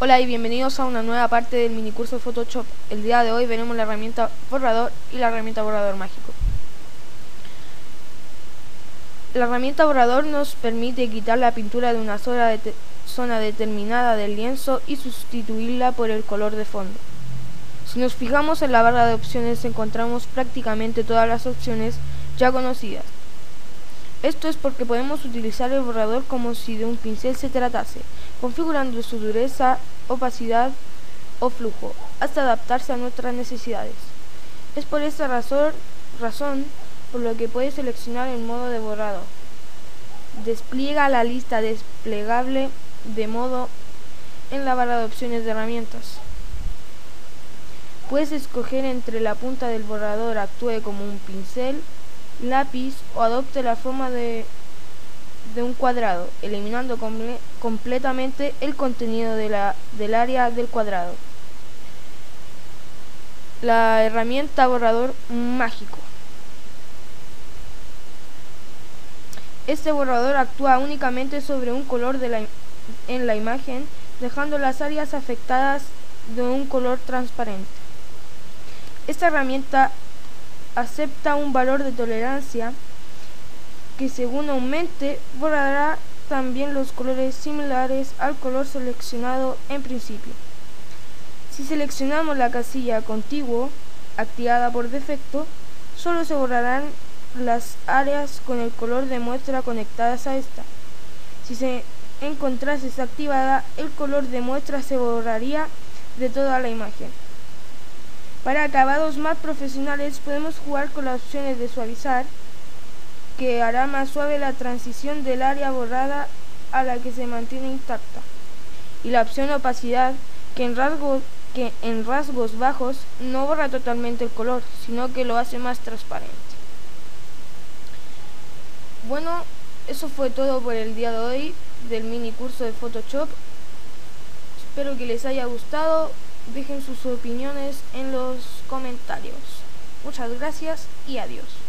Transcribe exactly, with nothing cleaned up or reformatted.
Hola y bienvenidos a una nueva parte del mini curso de Photoshop. El día de hoy veremos la herramienta borrador y la herramienta borrador mágico. La herramienta borrador nos permite quitar la pintura de una zona, de zona determinada del lienzo y sustituirla por el color de fondo. Si nos fijamos en la barra de opciones encontramos prácticamente todas las opciones ya conocidas. Esto es porque podemos utilizar el borrador como si de un pincel se tratase, configurando su dureza, opacidad o flujo, hasta adaptarse a nuestras necesidades. Es por esta razón, razón por lo que puedes seleccionar el modo de borrado. Despliega la lista desplegable de modo en la barra de opciones de herramientas. Puedes escoger entre la punta del borrador actúe como un pincel, lápiz o adopte la forma de, de un cuadrado, eliminando comple completamente el contenido de la, del área del cuadrado. La herramienta borrador mágico. Este borrador actúa únicamente sobre un color de la, en la imagen, dejando las áreas afectadas de un color transparente. Esta herramienta acepta un valor de tolerancia que, según aumente, borrará también los colores similares al color seleccionado en principio. Si seleccionamos la casilla contiguo, activada por defecto, solo se borrarán las áreas con el color de muestra conectadas a esta. Si se encontrase desactivada, el color de muestra se borraría de toda la imagen. Para acabados más profesionales podemos jugar con las opciones de suavizar, que hará más suave la transición del área borrada a la que se mantiene intacta, y la opción opacidad, que en, rasgo, que en rasgos bajos no borra totalmente el color, sino que lo hace más transparente. Bueno, eso fue todo por el día de hoy del mini curso de Photoshop. Espero que les haya gustado. Dejen sus opiniones en los comentarios. Muchas gracias y adiós.